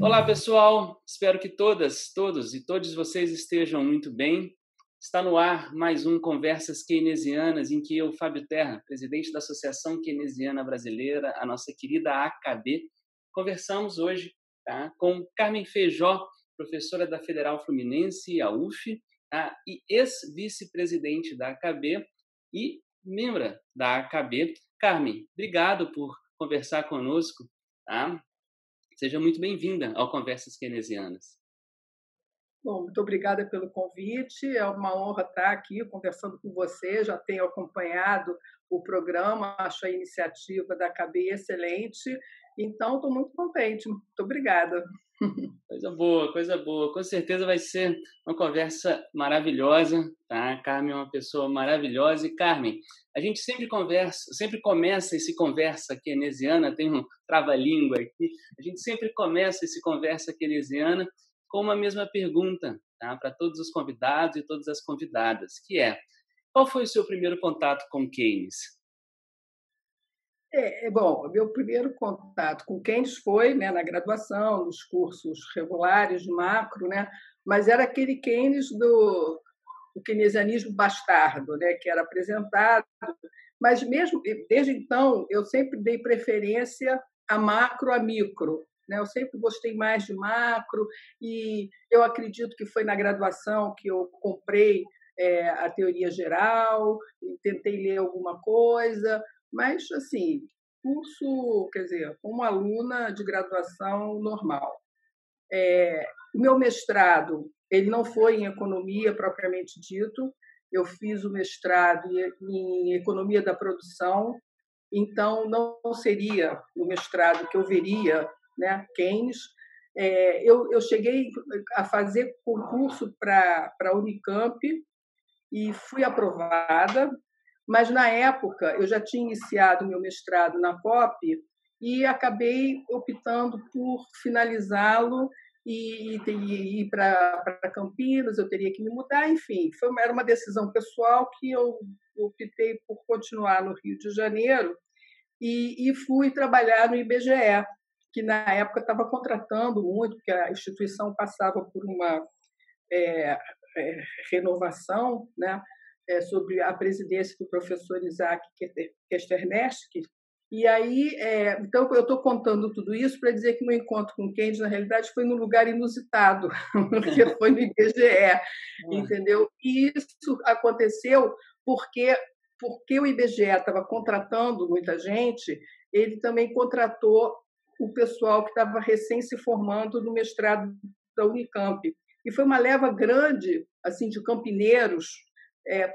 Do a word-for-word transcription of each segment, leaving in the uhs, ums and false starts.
Olá, pessoal. Espero que todas, todos e todos vocês estejam muito bem. Está no ar mais um Conversas Keynesianas, em que eu, Fábio Terra, presidente da Associação Keynesiana Brasileira, a nossa querida A K B, conversamos hoje, tá, com Carmen Feijó, professora da Federal Fluminense, a U F, tá, e ex-vice-presidente da A K B e membra da A K B. Carmen, obrigado por conversar conosco, tá? Seja muito bem-vinda ao Conversas Keynesianas. Bom, muito obrigada pelo convite. É uma honra estar aqui conversando com você. Já tenho acompanhado o programa, acho a iniciativa da A K B excelente. Então, estou muito contente. Muito obrigada. Coisa boa, coisa boa. Com certeza vai ser uma conversa maravilhosa, tá? A Carmen é uma pessoa maravilhosa. E, Carmen, a gente sempre conversa, sempre começa esse Conversa Keynesiana, tem um trava-língua aqui, a gente sempre começa esse Conversa Keynesiana com uma mesma pergunta, tá? Para todos os convidados e todas as convidadas, que é: qual foi o seu primeiro contato com Keynes? É, é bom, meu primeiro contato com Keynes foi, né, na graduação, nos cursos regulares de macro, né, mas era aquele Keynes do, do keynesianismo bastardo, né, que era apresentado. Mas mesmo desde então eu sempre dei preferência a macro a micro, né? Eu sempre gostei mais de macro e eu acredito que foi na graduação que eu comprei é, a teoria geral, e tentei ler alguma coisa, mas assim, curso, quer dizer, como aluna de graduação normal. É, o meu mestrado, ele não foi em economia propriamente dito. Eu fiz o mestrado em economia da produção, então não seria o mestrado que eu veria, né, Keynes. É, eu, eu cheguei a fazer concurso para a Unicamp e fui aprovada, mas na época eu já tinha iniciado o meu mestrado na P O P e acabei optando por finalizá-lo e, e ir para Campinas. Eu teria que me mudar, enfim, foi, era uma decisão pessoal que eu optei por continuar no Rio de Janeiro e, e fui trabalhar no I B G E, que na época estava contratando muito, porque a instituição passava por uma é, é, renovação, né, é, sobre a presidência do professor Isaac Kesterneski. E aí, é, então, eu estou contando tudo isso para dizer que meu encontro com Keynes, na realidade, foi num lugar inusitado, porque foi no I B G E, entendeu? E isso aconteceu porque, porque o I B G E estava contratando muita gente, ele também contratou o pessoal que estava recém se formando no mestrado da Unicamp. E foi uma leva grande assim de campineiros é,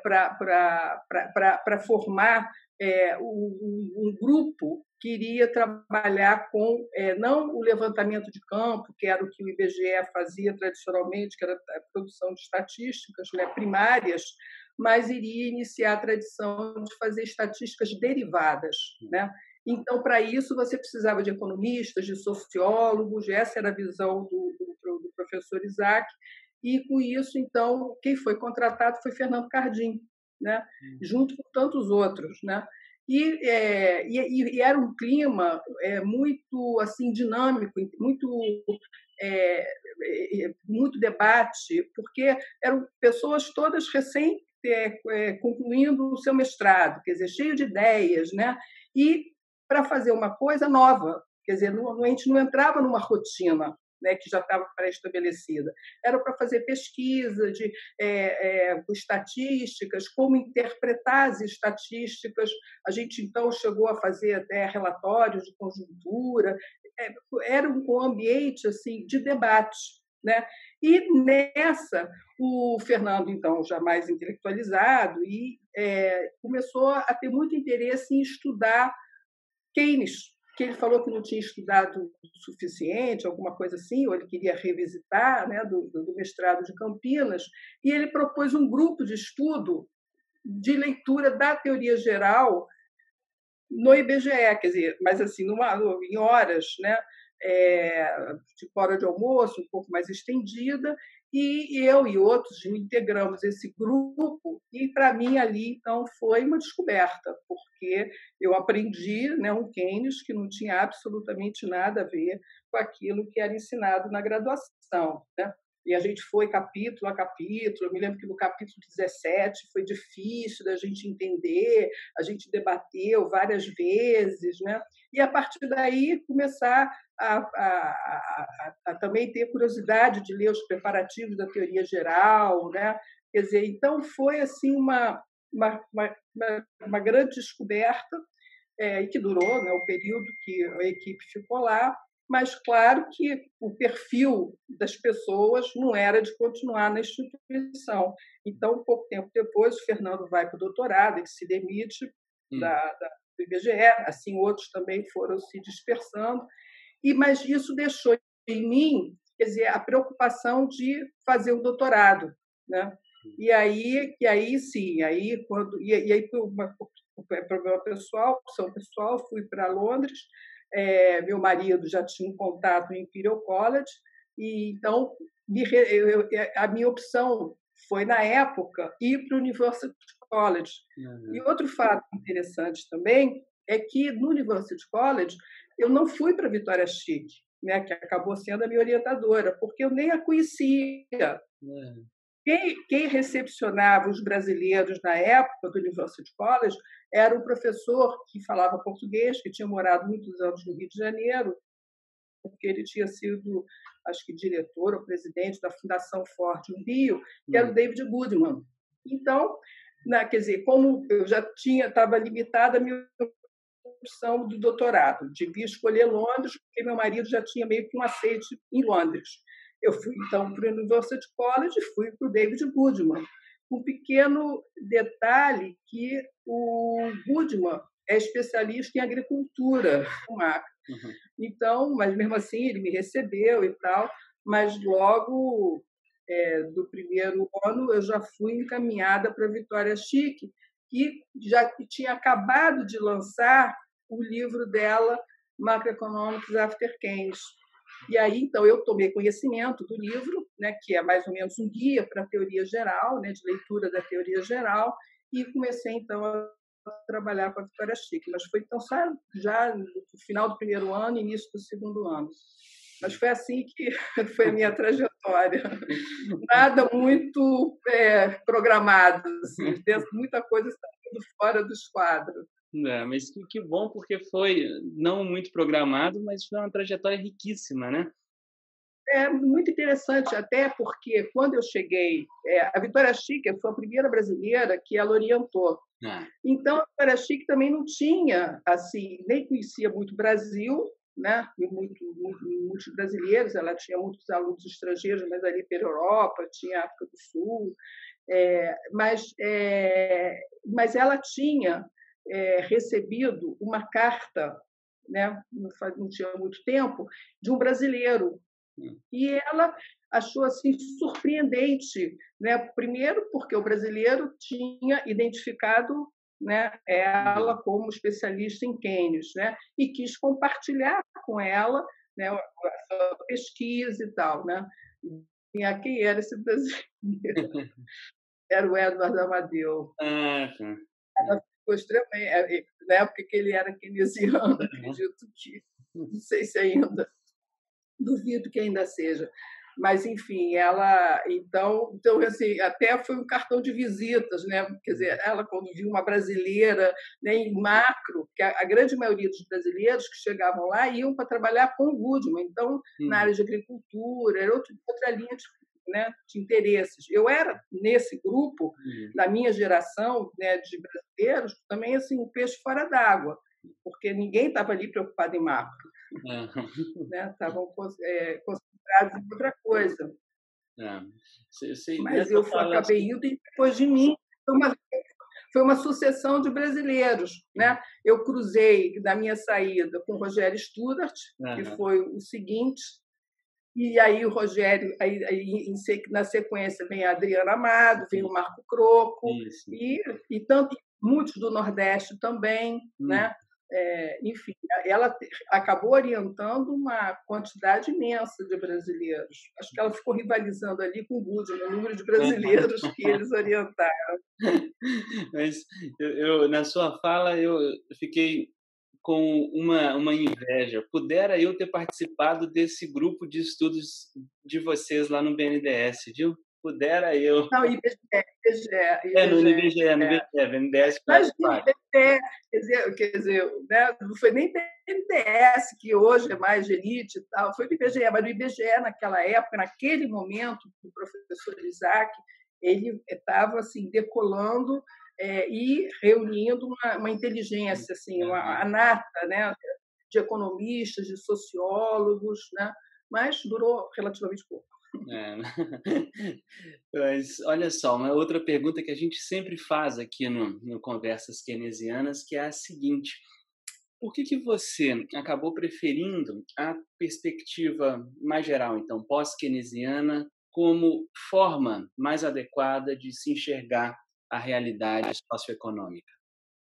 para formar é, um, um grupo que iria trabalhar com, é, não o levantamento de campo, que era o que o I B G E fazia tradicionalmente, que era a produção de estatísticas, né, primárias, mas iria iniciar a tradição de fazer estatísticas derivadas, né? Então, para isso, você precisava de economistas, de sociólogos, essa era a visão do, do, do professor Isaac, e, com isso, então, quem foi contratado foi Fernando Cardim, né? Junto com tantos outros, né? E, é, e, e era um clima é, muito assim dinâmico, muito é, muito debate, porque eram pessoas todas recém é, é, concluindo o seu mestrado, quer dizer, cheio de ideias, né? E para fazer uma coisa nova, quer dizer, não, a gente não entrava numa rotina, né, que já estava pré-estabelecida. Era para fazer pesquisa de é, é, estatísticas, como interpretar as estatísticas. A gente, então, chegou a fazer até relatórios de conjuntura. É, era um ambiente assim, de debate. Né? E nessa, o Fernando, então, já mais intelectualizado, e, é, começou a ter muito interesse em estudar Keynes, que ele falou que não tinha estudado o suficiente, alguma coisa assim, ou ele queria revisitar, né, do, do mestrado de Campinas, e ele propôs um grupo de estudo de leitura da teoria geral no I B G E, quer dizer, mas assim, numa, em horas, né, é, tipo hora de almoço, um pouco mais estendida, e eu e outros integramos esse grupo, e para mim ali, então, foi uma descoberta, porque eu aprendi, né, um Keynes que não tinha absolutamente nada a ver com aquilo que era ensinado na graduação, né? E a gente foi capítulo a capítulo. Eu me lembro que no capítulo dezessete foi difícil da gente entender, a gente debateu várias vezes, né? E, a partir daí, começar a, a, a, a também ter curiosidade de ler os preparativos da teoria geral, né? Quer dizer, então, foi assim uma, uma, uma, uma grande descoberta, é, e que durou, né, o período que a equipe ficou lá. Mas, claro que o perfil das pessoas não era de continuar na instituição. Então, pouco tempo depois, o Fernando vai para o doutorado, ele se demite hum. da, da, do I B G E, assim, outros também foram se dispersando. E, mas isso deixou em mim, quer dizer, a preocupação de fazer o doutorado, né? E aí, e aí sim, aí, quando, e, e aí, por uma, por problema pessoal, opção pessoal, fui para Londres. É, meu marido já tinha um contato em Imperial College, e então me, eu, a minha opção foi, na época, ir para o University College. Uhum. E outro fato interessante também é que, no University College, eu não fui para a Vitória Chique, né, que acabou sendo a minha orientadora, porque eu nem a conhecia. Uhum. Quem, quem recepcionava os brasileiros na época do University College era um professor que falava português, que tinha morado muitos anos no Rio de Janeiro, porque ele tinha sido, acho que, diretor ou presidente da Fundação Ford no Rio, que era o David Goodman. Então, na, quer dizer, como eu já tinha, estava limitada a minha opção do doutorado, devia escolher Londres, porque meu marido já tinha meio que um aceite em Londres. Eu fui, então, para o University College e fui para o David Goodman. Um pequeno detalhe que o Goodman é especialista em agricultura, uhum. Então, mas mesmo assim ele me recebeu e tal, mas logo é, do primeiro ano eu já fui encaminhada para a Vitória Chique, que já tinha acabado de lançar o livro dela, Macroeconomics After Keynes. E aí, então, eu tomei conhecimento do livro, né, que é mais ou menos um guia para a teoria geral, né, de leitura da teoria geral, e comecei, então, a trabalhar com a Vitória Chique. Mas foi, então, já no final do primeiro ano, início do segundo ano. Mas foi assim que foi a minha trajetória. Nada muito é, programado, assim, muita coisa saindo fora do esquadro. É, mas que, que bom, porque foi não muito programado, mas foi uma trajetória riquíssima, né? É muito interessante, até porque, quando eu cheguei, é, a Vitória Chique foi a primeira brasileira que ela orientou. Ah. Então, a Vitória Chique também não tinha, assim, nem conhecia muito o Brasil, né? E muito, muito, muitos brasileiros, ela tinha muitos alunos estrangeiros, mas ali pela Europa, tinha África do Sul, é, mas, é, mas ela tinha é, recebido uma carta, né? não, faz, não tinha muito tempo, de um brasileiro. Hum. E ela achou assim surpreendente, né? Primeiro porque o brasileiro tinha identificado, né, ela como especialista em Keynes, né, e quis compartilhar com ela, né, a sua pesquisa e tal, né? E quem era esse brasileiro? Era o Edward Amadeu. Ah, tá. Ela ficou extremamente, na época que ele era keynesiano, acredito que, não sei se ainda, duvido que ainda seja. Mas, enfim, ela, então, então assim, até foi um cartão de visitas, né? Quer dizer, ela, quando viu uma brasileira, né, em macro, que a, a grande maioria dos brasileiros que chegavam lá iam para trabalhar com o Goodman, então, hum. na área de agricultura, era outra, outra linha de, né, de interesses. Eu era, nesse grupo, hum. na minha geração, né, de brasileiros, também assim, um peixe fora d'água, porque ninguém estava ali preocupado em macro. Uhum. Né? Estavam é, concentrados em outra coisa. É. Sei, sei, Mas eu fala... acabei indo e depois de mim foi uma, foi uma sucessão de brasileiros. Né? Eu cruzei na minha saída com o Rogério Studart, uhum. que foi o seguinte, e aí o Rogério, aí, aí, na sequência vem a Adriana Amado, vem o Marco Croco, e, e tanto, muitos do Nordeste também, uhum. né? É, enfim, ela acabou orientando uma quantidade imensa de brasileiros. Acho que ela ficou rivalizando ali com o Goodman, no número de brasileiros que eles orientaram. Mas eu, eu, na sua fala, eu fiquei com uma, uma inveja. Pudera eu ter participado desse grupo de estudos de vocês lá no B N D E S, viu? Pudera eu. Não, I B G E, É, no I B G E. I B G E, no B N D E S faz Imagina, parte. I B G E, quer dizer, quer dizer né? Não foi nem B N D E S, que hoje é mais de elite e tal, foi o I B G E, mas o I B G E, naquela época, naquele momento, o professor Isaac, ele estava assim, decolando é, e reunindo uma, uma inteligência, assim, uma, a nata, né, de economistas, de sociólogos, né, mas durou relativamente pouco. É. Mas, olha só, uma outra pergunta que a gente sempre faz aqui no, no Conversas Keynesianas, que é a seguinte: por que que você acabou preferindo a perspectiva mais geral, então, pós-keynesiana, como forma mais adequada de se enxergar a realidade socioeconômica?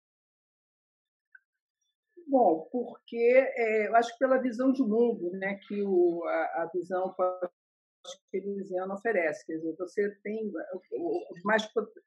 Bom, porque é, eu acho que pela visão de mundo, né, que o, a, a visão keynesiana oferece, quer dizer, você tem mais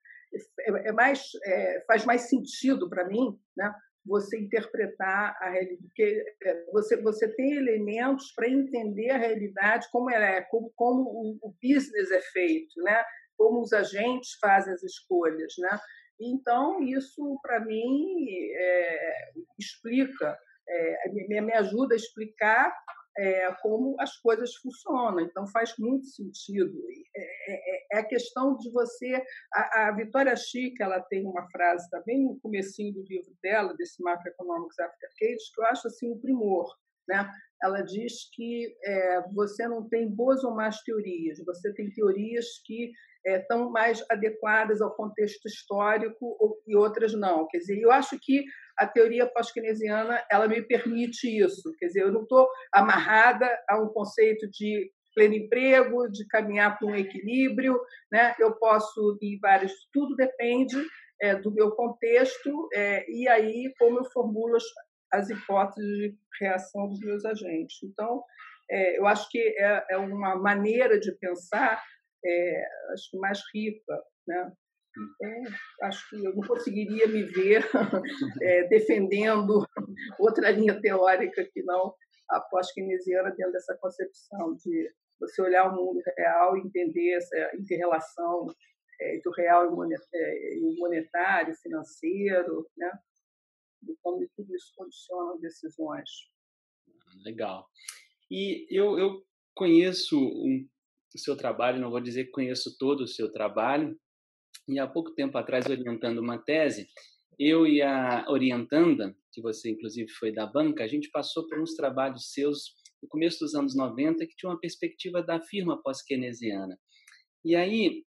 é mais é, faz mais sentido para mim, né? Você interpretar a realidade, porque você você tem elementos para entender a realidade como ela é, como como o, o business é feito, né? Como os agentes fazem as escolhas, né? Então isso para mim é, explica, é, me, me ajuda a explicar é, como as coisas funcionam. Então, faz muito sentido. É, é, é a questão de você... A, a Vitória Schick, ela tem uma frase também no comecinho do livro dela, desse Macroeconomics After Case, que eu acho assim, um primor. Né? Ela diz que é, você não tem boas ou más teorias, você tem teorias que é, estão mais adequadas ao contexto histórico e outras não. Quer dizer, eu acho que a teoria pós-keynesiana ela me permite isso. Quer dizer, eu não estou amarrada a um conceito de pleno emprego, de caminhar para um equilíbrio, né? Eu posso ir vários... Tudo depende é, do meu contexto é, e aí como eu formulo as, as hipóteses de reação dos meus agentes. Então, é, eu acho que é, é uma maneira de pensar é, acho que mais rica, né? É, acho que eu não conseguiria me ver é, defendendo outra linha teórica que não a pós-keynesiana dentro dessa concepção de você olhar o mundo real e entender essa inter-relação é, do real e o monetário, financeiro, né? E como tudo isso condiciona decisões. Legal. E eu, eu conheço um, o seu trabalho, não vou dizer que conheço todo o seu trabalho, e há pouco tempo atrás, orientando uma tese, eu e a orientanda, que você inclusive foi da banca, a gente passou por uns trabalhos seus no começo dos anos noventa que tinha uma perspectiva da firma pós-keynesiana. E aí,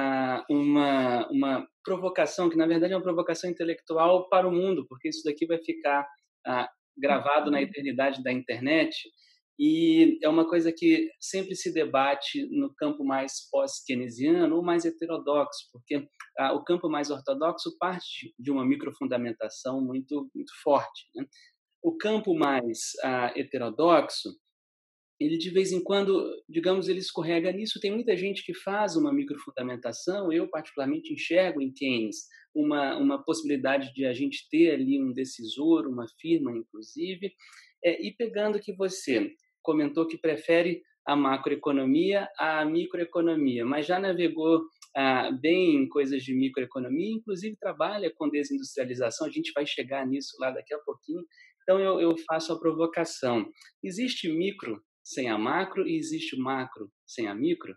uma, uma provocação, que na verdade é uma provocação intelectual para o mundo, porque isso daqui vai ficar gravado na eternidade da internet, e é uma coisa que sempre se debate no campo mais pós-keynesiano ou mais heterodoxo, porque ah, o campo mais ortodoxo parte de uma microfundamentação muito, muito forte, né? O campo mais ah, heterodoxo, ele de vez em quando, digamos, ele escorrega nisso. Tem muita gente que faz uma microfundamentação, eu particularmente enxergo em Keynes uma, uma possibilidade de a gente ter ali um decisor, uma firma, inclusive, é, e pegando que você comentou que prefere a macroeconomia à microeconomia, mas já navegou ah, bem em coisas de microeconomia, inclusive trabalha com desindustrialização, a gente vai chegar nisso lá daqui a pouquinho. Então, eu, eu faço a provocação. Existe micro sem a macro e existe o macro sem a micro?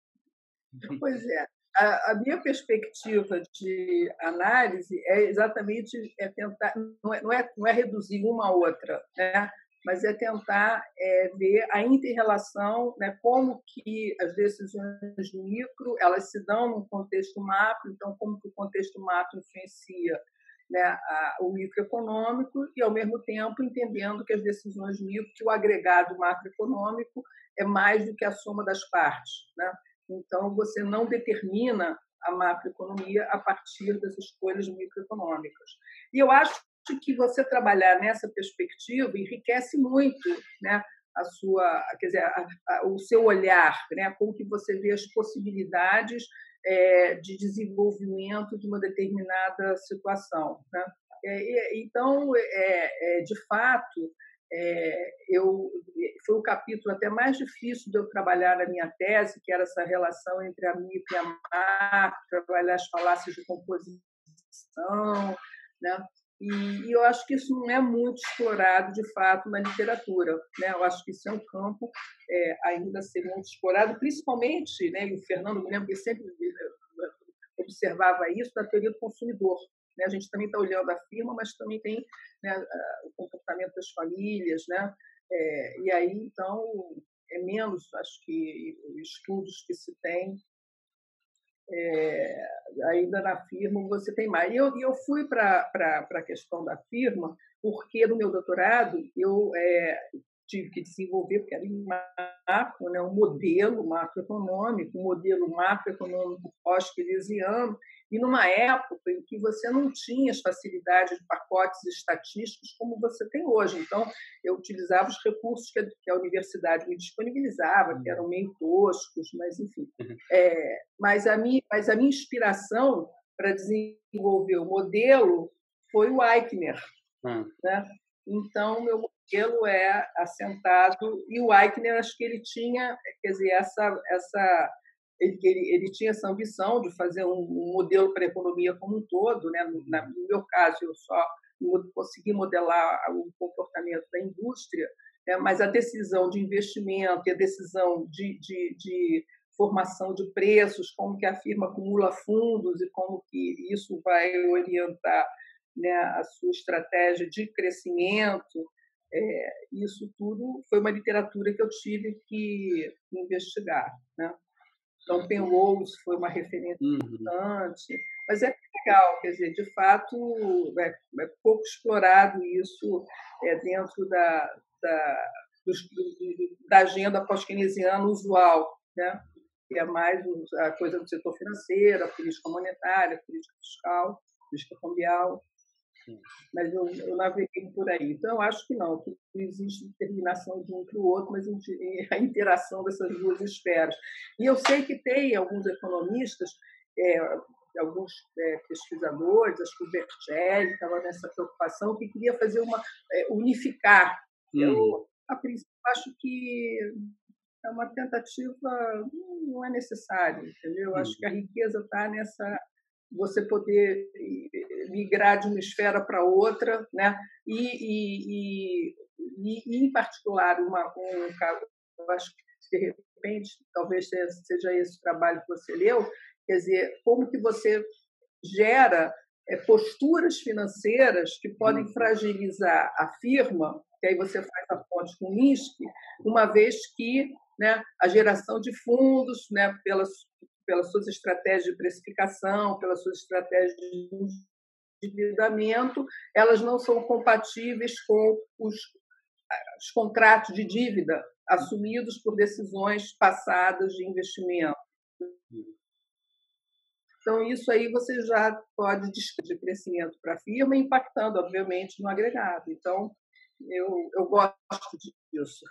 Pois é. A, a minha perspectiva de análise é exatamente é tentar, não é, não, é, não é reduzir uma a outra, né? Mas é tentar é, ver a inter-relação, né? Como que as decisões micro elas se dão no contexto macro, então como que o contexto macro influencia, né, a, o microeconômico e, ao mesmo tempo, entendendo que as decisões micro, que o agregado macroeconômico é mais do que a soma das partes, né? Então, você não determina a macroeconomia a partir das escolhas microeconômicas. E eu acho que você trabalhar nessa perspectiva enriquece muito, né, a sua, quer dizer, a, a, o seu olhar, né, como que você vê as possibilidades é, de desenvolvimento de uma determinada situação, né? É, então, é, é, de fato, é, eu, foi o capítulo até mais difícil de eu trabalhar na minha tese, que era essa relação entre a micro e a macro, trabalhar as falácias de composição, né? E, e eu acho que isso não é muito explorado, de fato, na literatura, né? Eu acho que isso é um campo é, ainda a ser muito explorado, principalmente, né, e o Fernando, me lembro que sempre observava isso, da teoria do consumidor. Né? A gente também está olhando a firma, mas também tem, né, o comportamento das famílias, né? É, e aí, então, é menos, acho que, estudos que se tem. É, ainda na firma você tem mais. E eu, eu fui para a questão da firma porque, no meu doutorado, eu é, tive que desenvolver, porque era em macro, né, um modelo macroeconômico, um modelo macroeconômico pós-keynesiano, e numa época em que você não tinha as facilidades de pacotes estatísticos como você tem hoje. Então, eu utilizava os recursos que a, que a universidade me disponibilizava, que eram meio toscos, mas, enfim. É, mas, a minha, mas a minha inspiração para desenvolver o modelo foi o Eichner. Hum. Né? Então, meu modelo é assentado, e o Eichner, acho que ele tinha, quer dizer, essa, essa, ele, ele, ele tinha essa ambição de fazer um, um modelo para a economia como um todo, né? No, na, no meu caso, eu só consegui modelar o comportamento da indústria, né? Mas a decisão de investimento e a decisão de, de, de formação de preços, como que a firma acumula fundos e como que isso vai orientar, né, a sua estratégia de crescimento, é, isso tudo foi uma literatura que eu tive que investigar, né? Então, Penrose foi uma referência uhum. importante, mas é legal, quer dizer, de fato, é, é pouco explorado isso é, dentro da, da, dos, da agenda pós-keynesiana usual, né? Que é mais a coisa do setor financeiro, a política monetária, a política fiscal, a política cambial. Mas eu, eu naveguei por aí. Então, eu acho que não, que existe determinação de um para o outro, mas a interação dessas duas esferas. E eu sei que tem alguns economistas, é, alguns é, pesquisadores, acho que o Bertelli estava nessa preocupação, que queria fazer uma, é, unificar. Hum. Eu, a princípio, acho que é uma tentativa, não é necessário, entendeu? Eu acho que a riqueza está nessa você poder migrar de uma esfera para outra, né? E, e, e, e em particular, uma, um caso, eu acho que de repente talvez seja esse o trabalho que você leu, quer dizer, como que você gera é, posturas financeiras que podem fragilizar a firma, que aí você faz a ponte com o Minsky, uma vez que, né, a geração de fundos, né, pelas pelas suas estratégias de precificação, pelas suas estratégias de endividamento, elas não são compatíveis com os, os contratos de dívida assumidos por decisões passadas de investimento. Então, isso aí você já pode discutir crescimento para a firma, impactando, obviamente, no agregado. Então, eu, eu gosto disso.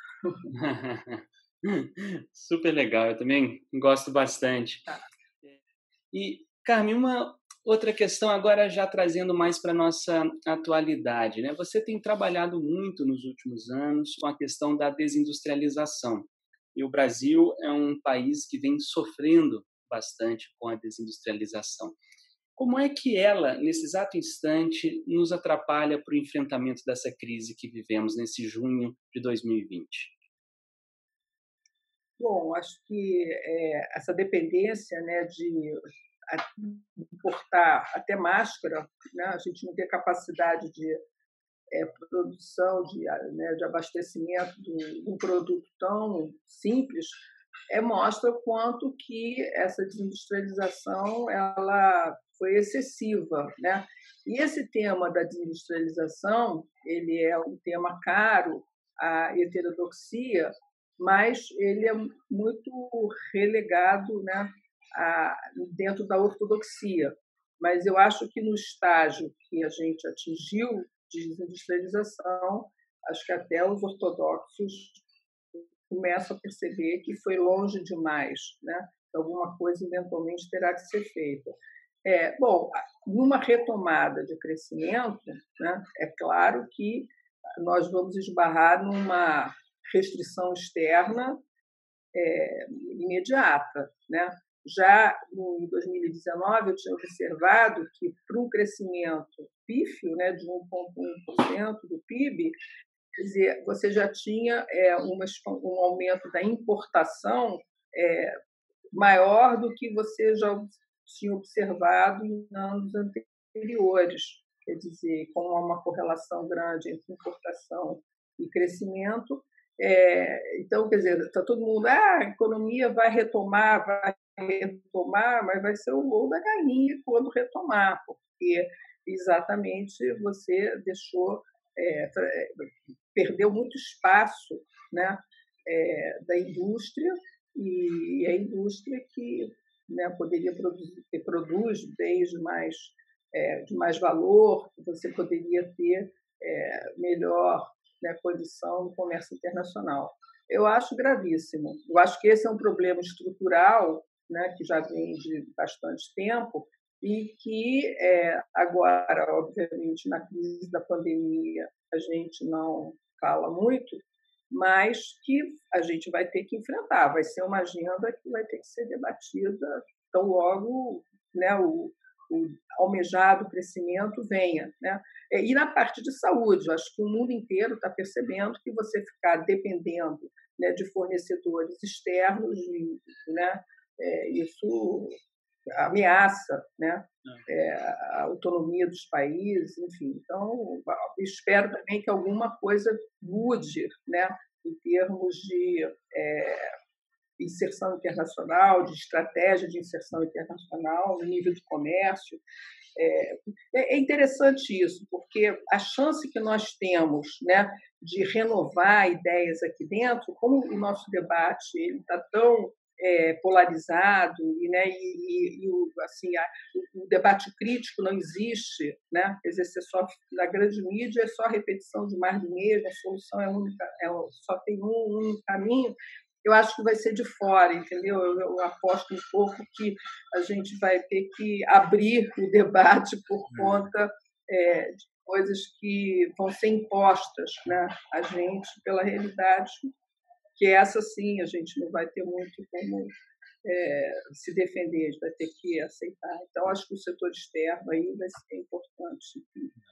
Super legal, eu também gosto bastante. Tá. E, Carmen, uma outra questão agora já trazendo mais para a nossa atualidade, né? Você tem trabalhado muito nos últimos anos com a questão da desindustrialização. E o Brasil é um país que vem sofrendo bastante com a desindustrialização. Como é que ela, nesse exato instante, nos atrapalha para o enfrentamento dessa crise que vivemos nesse junho de dois mil e vinte? Bom, acho que é, essa dependência, né, de importar até máscara, né, a gente não ter capacidade de é, produção, de, né, de abastecimento de um produto tão simples, é, mostra o quanto que essa desindustrialização ela foi excessiva, né? E esse tema da desindustrialização, ele é um tema caro à heterodoxia, mas ele é muito relegado, né, a, dentro da ortodoxia. Mas eu acho que no estágio que a gente atingiu de desindustrialização, acho que até os ortodoxos começam a perceber que foi longe demais, né? Alguma coisa eventualmente terá que ser feita. É, bom, numa retomada de crescimento, né, é claro que nós vamos esbarrar numa restrição externa é, imediata, né? Já em dois mil e dezenove, eu tinha observado que, para um crescimento pífio, né, de um vírgula um por cento do P I B, quer dizer, você já tinha é, uma, um aumento da importação é, maior do que você já tinha observado em anos anteriores. Quer dizer, como há uma correlação grande entre importação e crescimento. É, então, quer dizer, está todo mundo, ah, a economia vai retomar, vai retomar, mas vai ser o gol da galinha quando retomar, porque exatamente você deixou, é, perdeu muito espaço, né, é, da indústria, e a indústria que, né, poderia produzir, produz bens de mais, é, de mais valor, que você poderia ter é, melhor, né, condição no comércio internacional. Eu acho gravíssimo. Eu acho que esse é um problema estrutural, né, que já vem de bastante tempo e que é, agora, obviamente, na crise da pandemia, a gente não fala muito, mas que a gente vai ter que enfrentar. Vai ser uma agenda que vai ter que ser debatida tão logo, né, o, o almejado crescimento venha, né? E na parte de saúde, eu acho que o mundo inteiro está percebendo que você ficar dependendo, né, de fornecedores externos, né, é, isso ameaça, né, é, a autonomia dos países, enfim. Então, espero também que alguma coisa mude, né, em termos de é, inserção internacional, de estratégia de inserção internacional no nível de comércio. É, é interessante isso, porque a chance que nós temos, né, de renovar ideias aqui dentro, como o nosso debate está tão é, polarizado e, né, e, e, e o, assim, a, o debate crítico não existe, né? Quer dizer, você só, na grande mídia é só repetição de mais do mesmo, a solução é única, é, só tem um, um caminho. Eu acho que vai ser de fora, entendeu? Eu, eu aposto um pouco que a gente vai ter que abrir o debate por conta é, de coisas que vão ser impostas, né, a gente pela realidade, que essa sim a gente não vai ter muito como é, se defender, a gente vai ter que aceitar. Então, acho que o setor externo aí vai ser importante.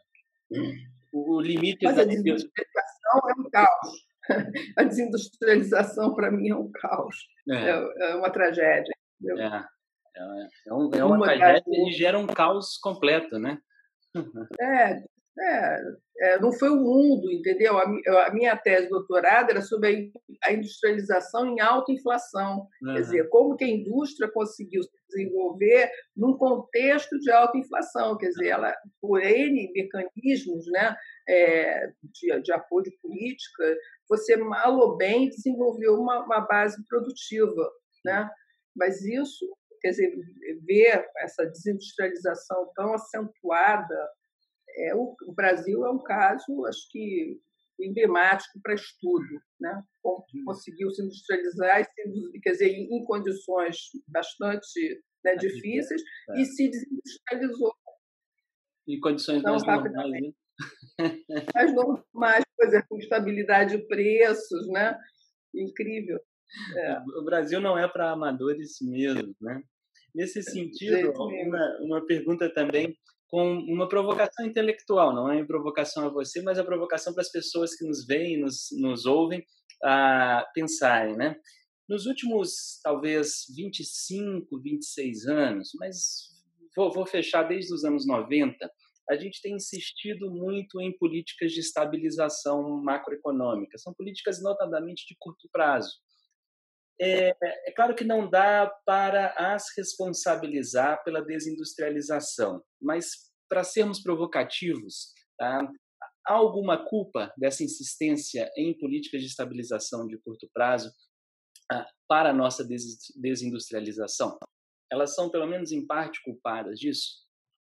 O limite Mas a desindustrialização é um caos. A desindustrialização, para mim, é um caos. É, é uma tragédia. É, é, é, um, é uma, uma tragédia e gera um caos completo, né? É, é, é, não foi o mundo, entendeu? A, a minha tese de doutorado era sobre a industrialização em alta inflação. Uhum. Quer dizer, como que a indústria conseguiu se desenvolver num contexto de alta inflação. Quer dizer, ela, por N mecanismos, né, é, de, de apoio política, você, mal ou bem, desenvolveu uma, uma base produtiva, né? Mas isso, quer dizer, ver essa desindustrialização tão acentuada, é, o, o Brasil é um caso, acho que, emblemático para estudo, né? Conseguiu se industrializar, quer dizer, em, em condições bastante, né, difíceis, é. E se desindustrializou. Em condições então, mais normais, né? Mais normais, por exemplo, com estabilidade de preços, né? Incrível. É. O Brasil não é para amadores mesmo, né? Nesse sentido, uma, uma pergunta também com uma provocação intelectual, não é provocação a você, mas a provocação para as pessoas que nos veem, nos, nos ouvem, a pensarem, né? Nos últimos, talvez, vinte e cinco, vinte e seis anos, mas vou, vou fechar desde os anos noventa, a gente tem insistido muito em políticas de estabilização macroeconômica. São políticas notadamente de curto prazo. É, é claro que não dá para as responsabilizar pela desindustrialização, mas, para sermos provocativos, tá, há alguma culpa dessa insistência em políticas de estabilização de curto prazo ah, para a nossa desindustrialização? Elas são, pelo menos em parte, culpadas disso?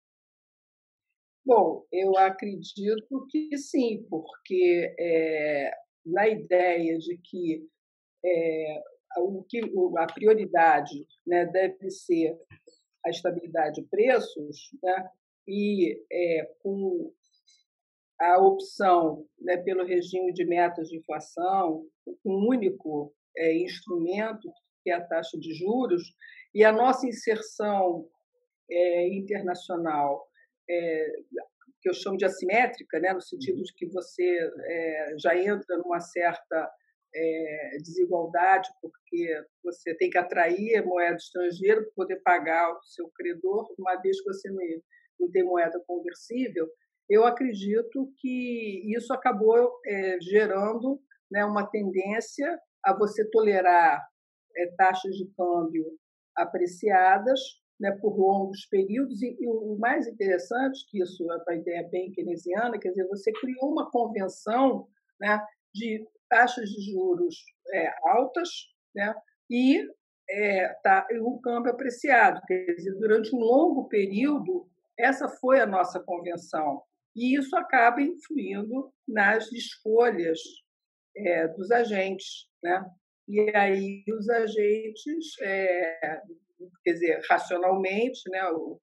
Bom, eu acredito que sim, porque é, na ideia de que é, o que a prioridade, né, deve ser a estabilidade de preços, né, e é, com a opção, né, pelo regime de metas de inflação, um único é, instrumento, que é a taxa de juros, e a nossa inserção é, internacional, é, que eu chamo de assimétrica, né, no sentido de que você é, já entra numa certa é, desigualdade, porque você tem que atrair moeda estrangeira para poder pagar o seu credor, uma vez que você não, não tem moeda conversível. Eu acredito que isso acabou é, gerando, né, uma tendência a você tolerar é, taxas de câmbio apreciadas, né, por longos períodos, e, e o mais interessante, que isso é uma ideia bem keynesiana, quer dizer, você criou uma convenção, né, de taxas de juros é, altas, né, e é, tá, um câmbio apreciado, quer dizer, durante um longo período, essa foi a nossa convenção, e isso acaba influindo nas escolhas é, dos agentes, né? E aí os agentes, é, quer dizer, racionalmente, né,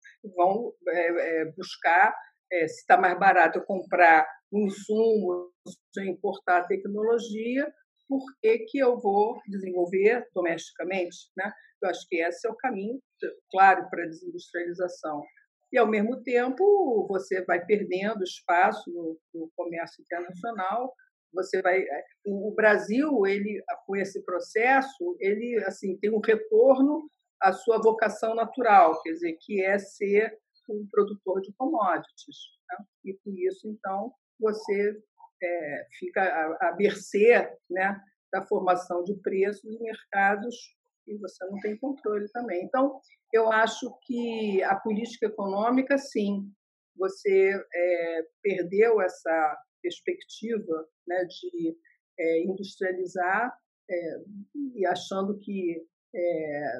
vão é, é, buscar é, se está mais barato eu comprar um insumo, se eu importar tecnologia, por que que eu vou desenvolver domesticamente, né? Eu acho que esse é o caminho, claro, para a desindustrialização. E, ao mesmo tempo, você vai perdendo espaço no, no comércio internacional. Você vai, o Brasil, ele, com esse processo, ele assim tem um retorno à sua vocação natural, quer dizer, que é ser um produtor de commodities, né? E por isso, então, você é, fica à, à mercê, né, da formação de preços em mercados e você não tem controle também. Então, eu acho que a política econômica, sim, você é, perdeu essa perspectiva, né, de é, industrializar é, e achando que, é,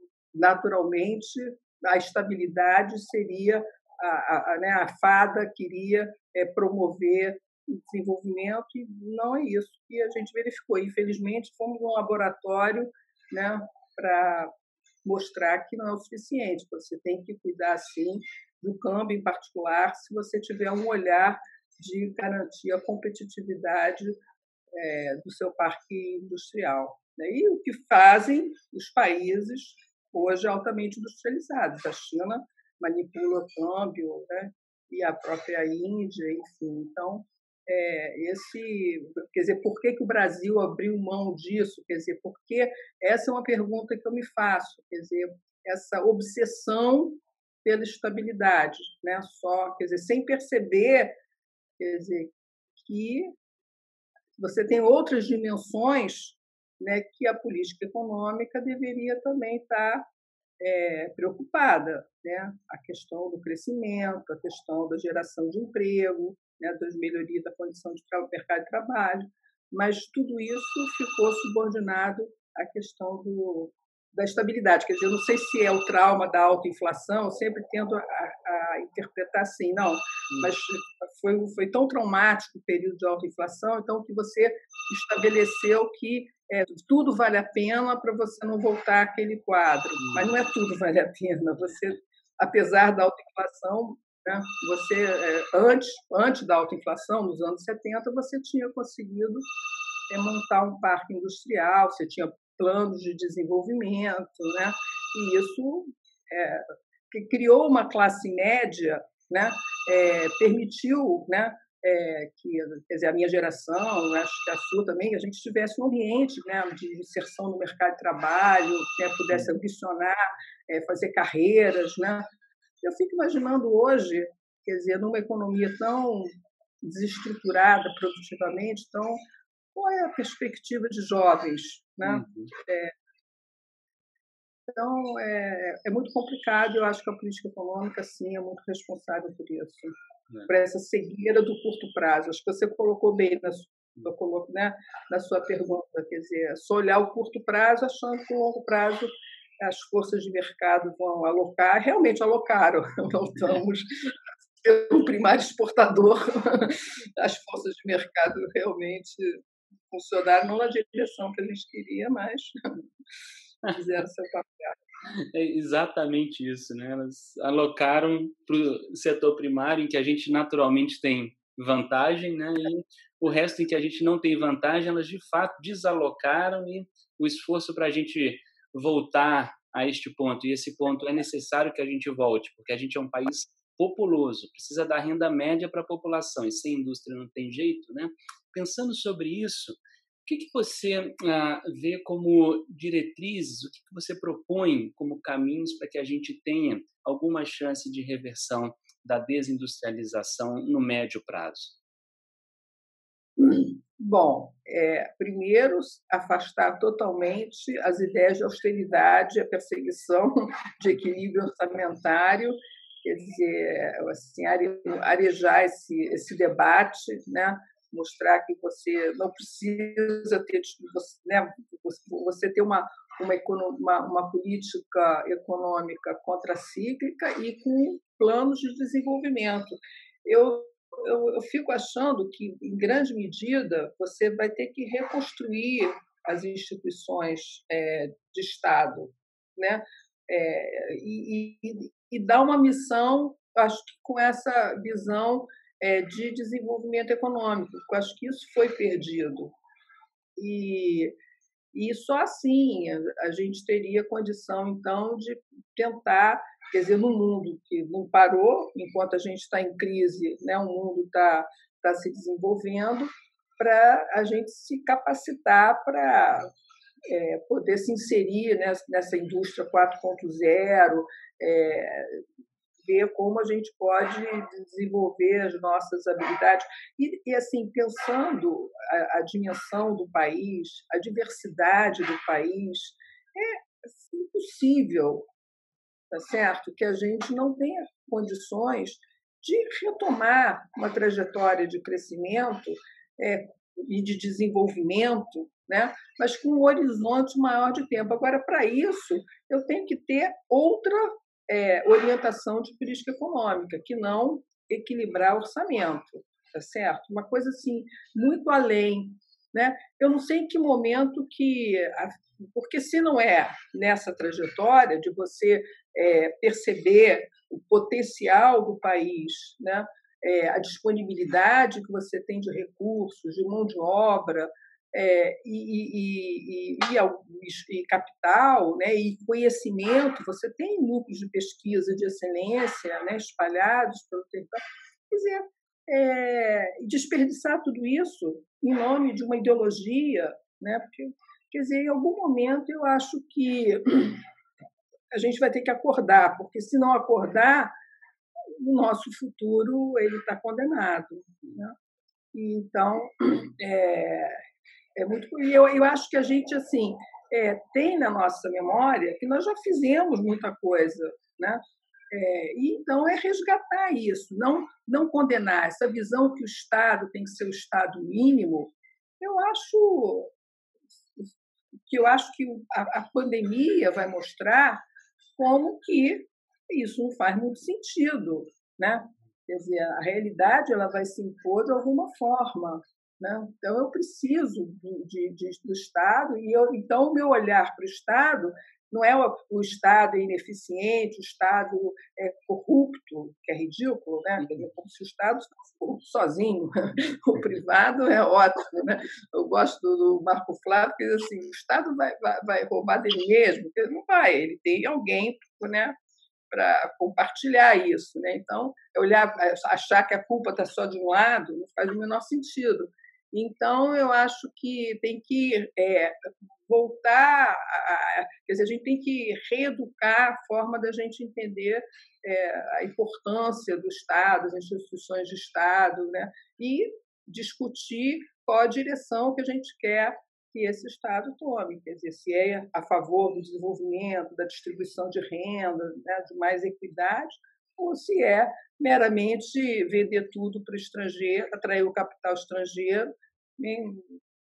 naturalmente, a estabilidade seria a, a, né, a fada queria é, promover o desenvolvimento, e não é isso que a gente verificou. Infelizmente, fomos um laboratório, né, para mostrar que não é o suficiente. Você tem que cuidar, sim, do câmbio em particular, se você tiver um olhar de garantir a competitividade é, do seu parque industrial, né? E o que fazem os países hoje altamente industrializados. A China manipula o câmbio, né? E a própria Índia, enfim. Então, é, esse, quer dizer, por que que o Brasil abriu mão disso? Quer dizer, porque essa é uma pergunta que eu me faço. Quer dizer, essa obsessão pela estabilidade, né? Só, quer dizer, sem perceber, quer dizer, que você tem outras dimensões, né, que a política econômica deveria também estar é, preocupada, né? A questão do crescimento, a questão da geração de emprego, né, das melhorias da condição de mercado de trabalho, mas tudo isso ficou subordinado à questão do, da estabilidade. Quer dizer, eu não sei se é o trauma da alta inflação, eu sempre tento a, a interpretar assim, não, mas foi, foi tão traumático o período de alta inflação, então que você estabeleceu que é, tudo vale a pena para você não voltar àquele quadro, mas não é tudo vale a pena. Você, apesar da alta inflação, né, você é, antes, antes da alta inflação, nos anos setenta, você tinha conseguido é, montar um parque industrial, você tinha planos de desenvolvimento, né? E isso é, que criou uma classe média, né? É, permitiu, né? É, que, quer dizer, a minha geração, acho que a sua também, a gente estivesse um ambiente, né, de inserção no mercado de trabalho, né, pudesse ambicionar, é, fazer carreiras, né? Eu fico imaginando hoje, quer dizer, numa economia tão desestruturada produtivamente, então, qual é a perspectiva de jovens, né? Uhum. É, então, é, é muito complicado. Eu acho que a política econômica, sim, é muito responsável por isso, é. Por essa cegueira do curto prazo. Acho que você colocou bem na sua, né, na sua pergunta, quer dizer, só olhar o curto prazo achando que o longo prazo as forças de mercado vão alocar, realmente alocaram, não estamos um primário exportador, as forças de mercado realmente funcionaram não na direção que a gente queria, mas fizeram seu papel. É exatamente isso, né? Elas alocaram para o setor primário, em que a gente naturalmente tem vantagem, né? E o resto em que a gente não tem vantagem, elas de fato desalocaram e o esforço para a gente voltar a este ponto, e esse ponto é necessário que a gente volte, porque a gente é um país populoso, precisa dar renda média para a população, e sem indústria não tem jeito, né? Pensando sobre isso, o que que você ah, vê como diretrizes, o que que você propõe como caminhos para que a gente tenha alguma chance de reversão da desindustrialização no médio prazo? Bom, é, primeiro, afastar totalmente as ideias de austeridade, a perseguição de equilíbrio orçamentário, quer dizer, assim, are- arejar esse, esse debate, né? Mostrar que você não precisa ter, você, né? Você ter uma, uma, econo- uma, uma política econômica contracíclica e com planos de desenvolvimento. Eu eu, eu fico achando que, em grande medida, você vai ter que reconstruir as instituições é, de Estado, né? É, e, e, e dar uma missão, acho que com essa visão é, de desenvolvimento econômico, eu acho que isso foi perdido. E, e só assim a, a gente teria condição, então, de tentar, quer dizer, no mundo que não parou, enquanto a gente está em crise, né, o mundo está tá se desenvolvendo, para a gente se capacitar para é, poder se inserir nessa, nessa indústria quatro ponto zero, é, ver como a gente pode desenvolver as nossas habilidades. E, e assim, pensando a, a dimensão do país, a diversidade do país, é assim, impossível, tá certo? Que a gente não tenha condições de retomar uma trajetória de crescimento é, e de desenvolvimento, né? Mas com um horizonte maior de tempo. Agora, para isso, eu tenho que ter outra é, orientação de política econômica, que não equilibrar orçamento, tá certo? Uma coisa assim, muito além. Né? Eu não sei em que momento que. Porque se não é nessa trajetória de você é, perceber o potencial do país, né? É, a disponibilidade que você tem de recursos, de mão de obra, é, e, e, e, e, e capital, né, e conhecimento, você tem núcleos de pesquisa de excelência, né, espalhados pelo território. Quer dizer, é, desperdiçar tudo isso em nome de uma ideologia, né, porque, quer dizer, em algum momento eu acho que a gente vai ter que acordar, porque se não acordar, o nosso futuro ele está condenado. Né? Então, é, é muito. E eu, eu acho que a gente assim é, tem na nossa memória que nós já fizemos muita coisa, né? É, e então é resgatar isso, não não condenar essa visão que o Estado tem que ser o Estado mínimo. Eu acho que eu acho que a, a pandemia vai mostrar como que isso não faz muito sentido, né? Quer dizer, a realidade ela vai se impor de alguma forma, né? Então eu preciso de, de, do Estado e eu, então o meu olhar para o Estado não é o, o Estado é ineficiente, o Estado é corrupto, que é ridículo, né? Quer dizer, como se o Estado fosse corrupto sozinho, o privado é ótimo, né? Eu gosto do, do Marco Flávio que diz assim, o Estado vai, vai, vai roubar dele mesmo? Ele não vai, ele tem alguém, né? Para compartilhar isso, né? Então, olhar, achar que a culpa está só de um lado não faz o menor sentido. Então, eu acho que tem que é, voltar, a, quer dizer, a gente tem que reeducar a forma da gente entender é, a importância do Estado, das instituições de Estado, né? E discutir qual a direção que a gente quer que esse Estado tome, quer dizer, se é a favor do desenvolvimento, da distribuição de renda, né, de mais equidade, ou se é meramente vender tudo para o estrangeiro, atrair o capital estrangeiro, em,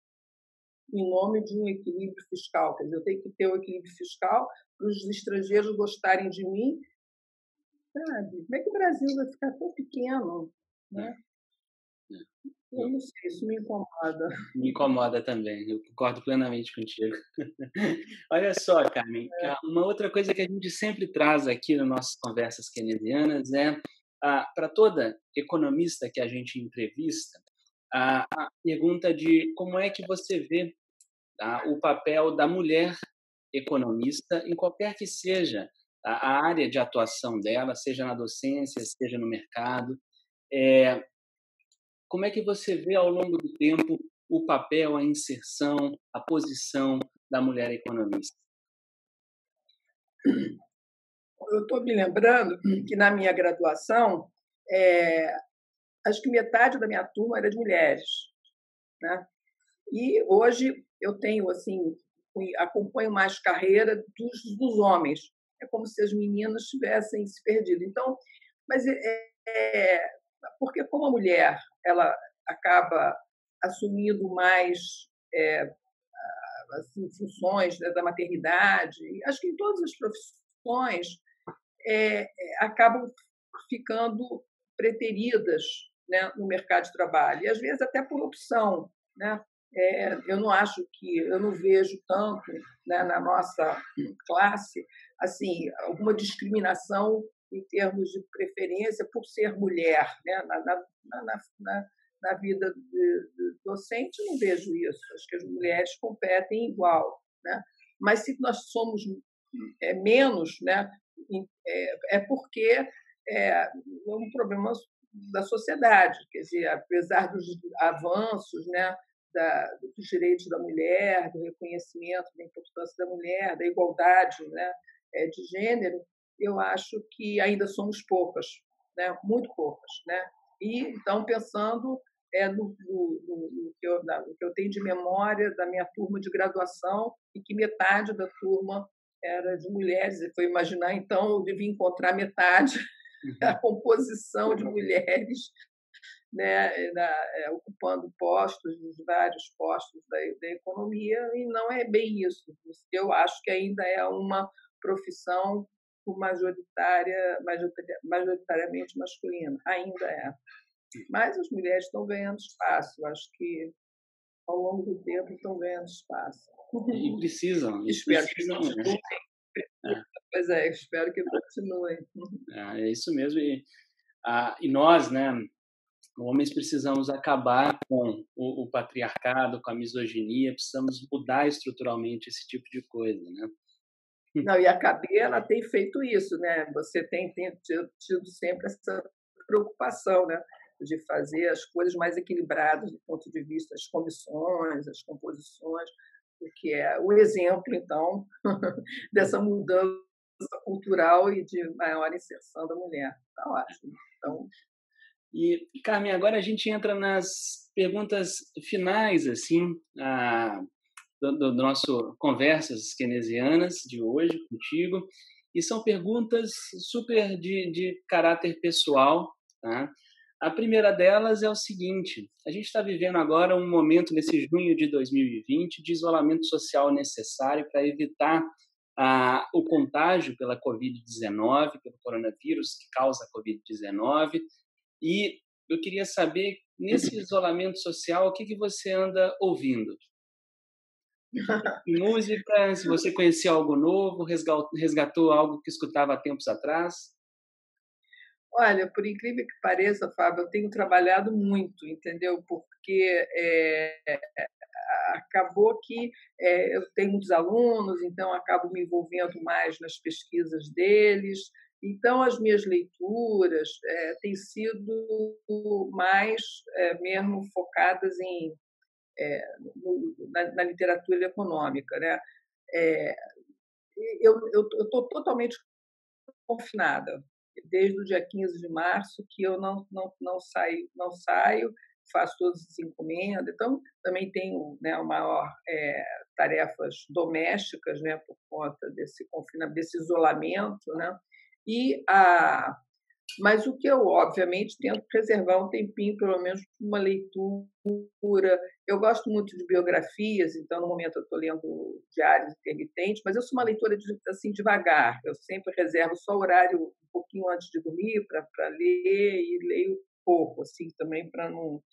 em nome de um equilíbrio fiscal. Quer dizer, eu tenho que ter o um equilíbrio fiscal para os estrangeiros gostarem de mim. Sabe? Como é que o Brasil vai ficar tão pequeno? Né? Eu não sei, isso me incomoda. Me incomoda também, eu concordo plenamente contigo. Olha só, Carmen, É. ah, uma outra coisa que a gente sempre traz aqui nas nossas conversas keynesianas é, ah, para toda economista que a gente entrevista, a a pergunta de como é que você vê, tá, o papel da mulher economista em qualquer que seja a a área de atuação dela, seja na docência, seja no mercado. Eh, como é que você vê ao longo do tempo o papel, a inserção, a posição da mulher economista? Eu estou me lembrando que na minha graduação, eh, acho que metade da minha turma era de mulheres, né. E hoje eu tenho, assim, fui acompanho mais carreira dos dos homens. É como se as meninas tivessem se perdido. Então, mas é é porque como a mulher, ela acaba assumindo mais, eh, assim, funções, né, da maternidade, acho que em todas as profissões, eh, acabam ficando preteridas, né, no mercado de trabalho, e às vezes até por opção, né. Eh, eu não acho que eu não vejo tanto, né, na nossa classe, assim, alguma discriminação em termos de preferência por ser mulher, né, na na na na na vida de de docente, eu não vejo isso, acho que as mulheres competem igual, né. Mas se nós somos, eh, menos, né, é é porque é um problema da sociedade, quer dizer, apesar dos avanços, né, da dos direitos da mulher, do reconhecimento da importância da mulher, da igualdade, né, eh, de gênero, eu acho que ainda somos poucas, né, muito poucas, né. E então pensando, eh, no no no no que eu na no que eu tenho de memória da minha turma de graduação, e que metade da turma era de mulheres, e foi imaginar então eu devia encontrar metade, a Uhum. composição de mulheres, né, na eh, ocupando postos, os vários postos da da economia, e não é bem isso. Eu acho que ainda é uma profissão por majoritária majoritaria majoritariamente masculina, ainda é. Mas as mulheres estão ganhando espaço, eu acho que ao longo do tempo estão ganhando espaço. E precisam, e Espero que precisam mesmo. continuem. É, Pois é, espero que continuem. é, é isso mesmo. E, ah, e nós, né, homens, precisamos acabar com o, o patriarcado, com a misoginia, precisamos mudar estruturalmente esse tipo de coisa, né? Não, e a Cabe, ela tem feito isso, né, você tem tem tido tido sempre essa preocupação, né, de fazer as coisas mais equilibradas do ponto de vista das comissões, as composições, o que é o exemplo, então, dessa mudança cultural e de maior inserção da mulher. Tá ótimo. Então, E, Carmen, agora a gente entra nas perguntas finais, assim, ah, do, do nosso Conversas Keynesianas de hoje contigo, e são perguntas super de, de caráter pessoal, tá? A primeira delas é o seguinte: a gente está vivendo agora um momento, nesse junho de dois mil e vinte, de isolamento social necessário para evitar ah, o contágio pela covid dezenove, pelo coronavírus que causa a covid dezenove, e eu queria saber, nesse isolamento social, o que que você anda ouvindo? Música, se você conhecia algo novo, resgal resgatou algo que escutava há tempos atrás? olha, por incrível que pareça, Fábio, eu tenho trabalhado muito, entendeu, porque, eh acabou que eh, eu tenho muitos alunos, então acabo me envolvendo mais nas pesquisas deles. Então, as minhas leituras eh, têm sido mais eh, mesmo focadas em, eh, no, na, na literatura econômica, né? Eh, eu estou totalmente confinada. Desde o dia quinze de março que eu não, não, não saio, não saio, faço todas as encomendas. Então, também tenho, né, maior é, tarefas domésticas, né, por conta desse confinamento, desse isolamento, né? E a mas o que eu, obviamente, tento preservar um tempinho, pelo menos, para uma leitura. Eu gosto muito de biografias, então, no momento, eu estou lendo Diários Intermitentes, mas eu sou uma leitora de, assim, devagar. Eu sempre reservo só horário um pouquinho antes de dormir para ler, e leio pouco, assim, também, para não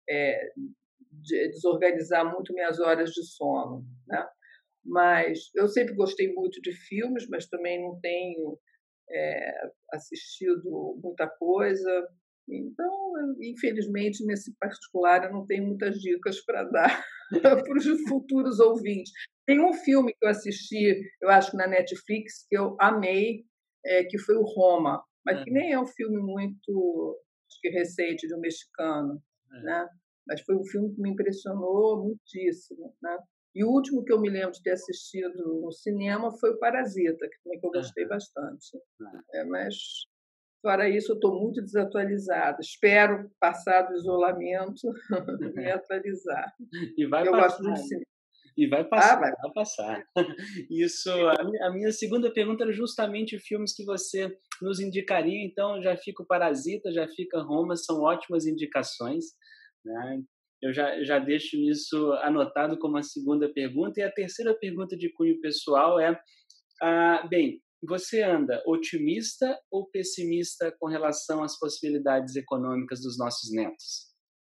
é, de desorganizar muito minhas horas de sono, né? Mas eu sempre gostei muito de filmes, mas também não tenho é, assistido muita coisa. Então, infelizmente, nesse particular, eu não tenho muitas dicas para dar para os futuros ouvintes. Tem um filme que eu assisti, eu acho que na Netflix, que eu amei, é, que foi o Roma, mas É, que nem é um filme muito, acho que recente, de um mexicano, é, né? Mas foi um filme que me impressionou muitíssimo, né? E o último que eu me lembro de ter assistido no cinema foi o Parasita, que também que eu gostei é, bastante. é. É, mas, fora isso, eu estou muito desatualizada. Espero, passar do isolamento, me atualizar. E vai Eu gosto passar, muito de né? cinema. E vai Ah, passar, vai. vai passar. Isso, a minha, a minha segunda pergunta era justamente filmes que você nos indicaria, então já fica o Parasita, já fica Roma, são ótimas indicações, né? Eu já, já deixo isso anotado como a segunda pergunta. E a terceira pergunta de cunho pessoal é, ah, bem, você anda otimista ou pessimista com relação às possibilidades econômicas dos nossos netos?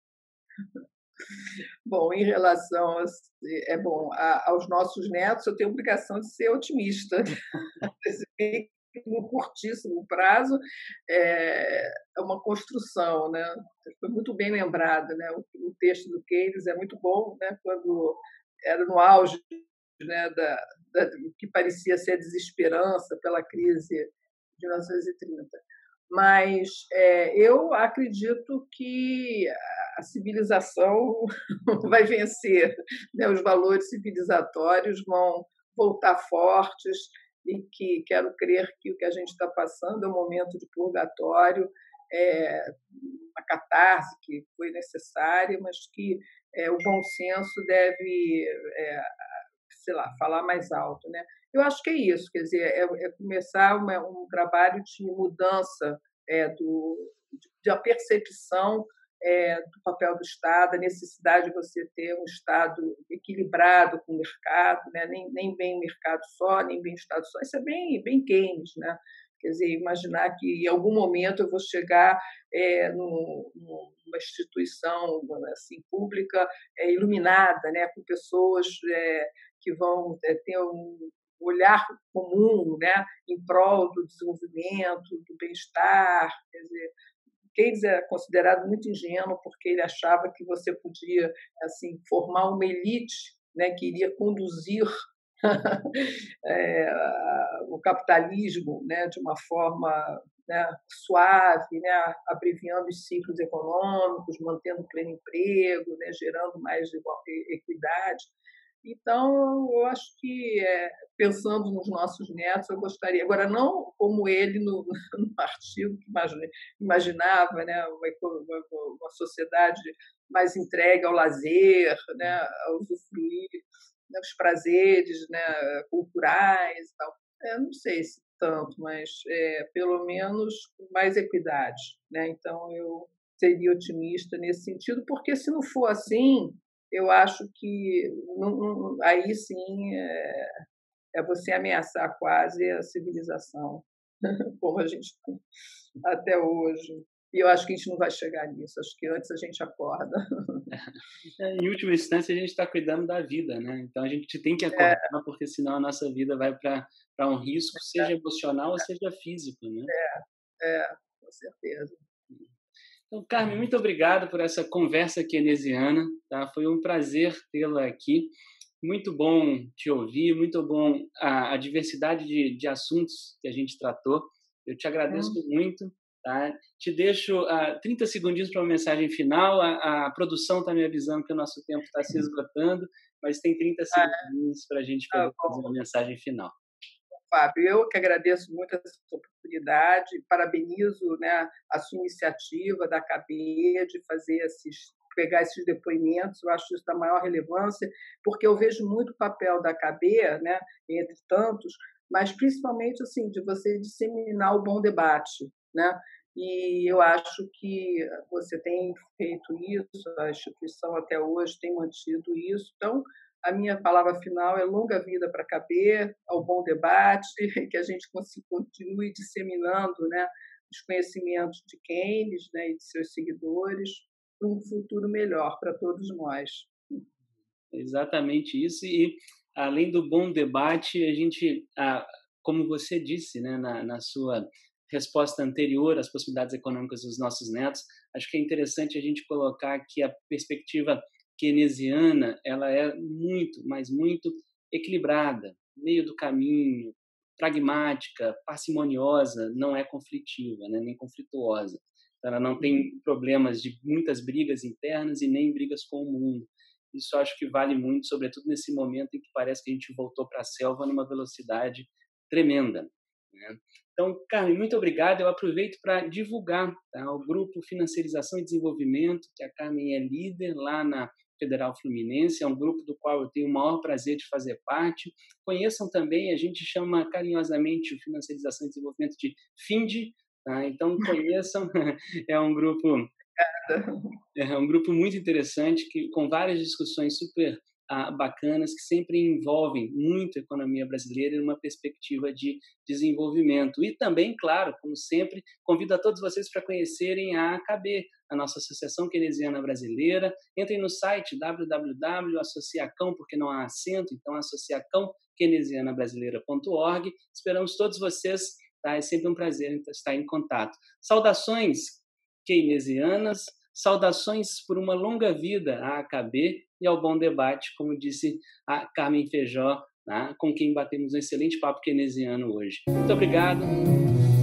Bom, em relação a, é bom, a, aos nossos netos, eu tenho a obrigação de ser otimista. No curtíssimo prazo, é, é uma construção, né? Foi muito bem lembrado, né? O, o texto do Keynes é muito bom, né? Quando era no auge, né, da, da, que parecia ser a desesperança pela crise de mil novecentos e trinta. Mas é, eu acredito que a civilização vai vencer, né? Os valores civilizatórios vão voltar fortes e que quero crer que o que a gente está passando é um momento de purgatório, é, uma catarse que foi necessária, mas que é, o bom senso deve, é, sei lá, falar mais alto, né? Eu acho que é isso, quer dizer, é, é começar uma, um trabalho de mudança é, do, de, da percepção é, do papel do Estado, a necessidade de você ter um Estado equilibrado com o mercado, né? nem, nem bem mercado só, nem bem Estado só. Isso é bem, bem Keynes, né? Quer dizer, imaginar que em algum momento eu vou chegar é, num, numa instituição assim, pública é, iluminada, né? Com pessoas é, que vão é, ter um olhar comum, né? Em prol do desenvolvimento, do bem-estar. Quer dizer, Keynes é considerado muito ingênuo porque ele achava que você podia assim formar uma elite, né, que iria conduzir é, o capitalismo, né, de uma forma, né, suave, né, abreviando os ciclos econômicos, mantendo pleno emprego, né, gerando mais equidade. Então, eu acho que, é, pensando nos nossos netos, eu gostaria. Agora, não como ele no, no artigo que imaginava, né, uma, uma, uma sociedade mais entregue ao lazer, né, a usufruir, né, os prazeres, né, culturais e tal. É, não sei se tanto, mas é, pelo menos com mais equidade, né? Então, eu seria otimista nesse sentido, porque se não for assim, eu acho que não, não, aí sim é, é você ameaçar quase a civilização, como a gente tem até hoje. E eu acho que a gente não vai chegar nisso. Acho que antes a gente acorda. É, em última instância, a gente está cuidando da vida, né? Então a gente tem que É, acordar, porque senão a nossa vida vai para para um risco, seja emocional ou seja físico, né? é, com certeza. Então, Carmen, muito obrigado por essa conversa keynesiana, tá? Foi um prazer tê-la aqui. Muito bom te ouvir, muito bom a, a diversidade de, de assuntos que a gente tratou. Eu te agradeço Hum, muito, tá? Te deixo uh, trinta segundinhos para uma mensagem final. A, a produção está me avisando que o nosso tempo está se esgotando, mas tem trinta ah, segundinhos para a gente tá poder fazer uma bom. mensagem final. Fábio, eu que agradeço muito essa oportunidade, parabenizo, né, a sua iniciativa da A B de fazer esses, pegar esses depoimentos, eu acho isso da maior relevância, porque eu vejo muito o papel da A B, né, entre tantos, mas principalmente assim de você disseminar o bom debate, né? E eu acho que você tem feito isso, a instituição até hoje tem mantido isso, então a minha palavra final é longa vida para caber, ao bom debate, que a gente continue disseminando, né, os conhecimentos de Keynes, né, e de seus seguidores. um futuro melhor para todos nós. Exatamente isso. E, além do bom debate, a gente, ah, como você disse, né, na, na sua resposta anterior às possibilidades econômicas dos nossos netos, acho que é interessante a gente colocar que a perspectiva keynesiana ela é muito, mas muito equilibrada, meio do caminho, pragmática, parcimoniosa, não é conflitiva, né, nem conflituosa. Ela não tem problemas de muitas brigas internas e nem brigas com o mundo. Isso acho que vale muito, sobretudo nesse momento em que parece que a gente voltou para a selva numa velocidade tremenda, né? Então, Carmen, muito obrigado. Eu aproveito para divulgar, tá, o grupo Financiarização e Desenvolvimento, que a Carmen é líder lá na Federal Fluminense, é um grupo do qual eu tenho o maior prazer de fazer parte. Conheçam também, a gente chama carinhosamente o Financiarização e Desenvolvimento de FINDE, tá? Então conheçam, é um grupo é um grupo muito interessante, que, com várias discussões super ah, bacanas, que sempre envolvem muito a economia brasileira numa perspectiva de desenvolvimento. E também, claro, como sempre, convido a todos vocês para conhecerem a A K B, a nossa Associação Keynesiana Brasileira. Entrem no site w w w ponto associacão, porque não há acento, então associacão keynesiana brasileira ponto org. Esperamos todos vocês, tá? É sempre um prazer estar em contato. Saudações keynesianas, saudações por uma longa vida à A K B e ao bom debate, como disse a Carmen Feijó, né, com quem batemos um excelente papo keynesiano hoje. Muito obrigado.